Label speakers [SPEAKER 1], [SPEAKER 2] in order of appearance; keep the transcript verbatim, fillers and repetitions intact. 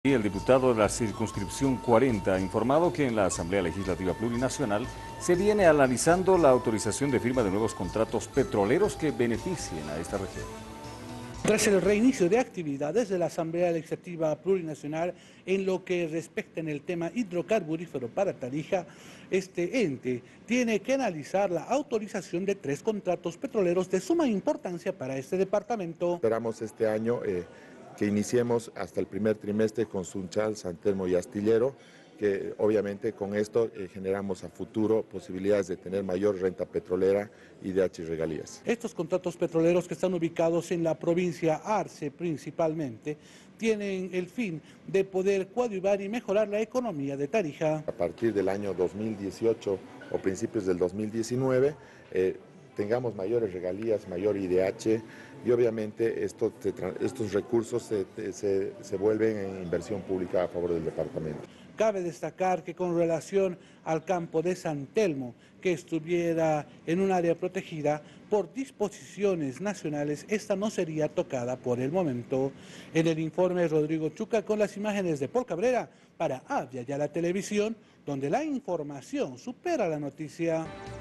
[SPEAKER 1] Y el diputado de la circunscripción cuarenta ha informado que en la Asamblea Legislativa Plurinacional se viene analizando la autorización de firma de nuevos contratos petroleros que beneficien a esta región.
[SPEAKER 2] Tras el reinicio de actividades de la Asamblea Legislativa Plurinacional en lo que respecta en el tema hidrocarburífero para Tarija, este ente tiene que analizar la autorización de tres contratos petroleros de suma importancia para este departamento.
[SPEAKER 3] Esperamos este año eh, que iniciemos hasta el primer trimestre con Sunchal, San Telmo y Astillero, que obviamente con esto eh, generamos a futuro posibilidades de tener mayor renta petrolera y de H regalías.
[SPEAKER 2] Estos contratos petroleros que están ubicados en la provincia Arce principalmente, tienen el fin de poder coadyuvar y mejorar la economía de Tarija.
[SPEAKER 3] A partir del año dos mil dieciocho o principios del dos mil diecinueve, eh, tengamos mayores regalías, mayor I D H y obviamente esto, estos recursos se, se, se vuelven en inversión pública a favor del departamento.
[SPEAKER 2] Cabe destacar que con relación al campo de San Telmo, que estuviera en un área protegida, por disposiciones nacionales, esta no sería tocada por el momento. En el informe, Rodrigo Chuca con las imágenes de Paul Cabrera para Avia Yala Televisión, donde la información supera la noticia.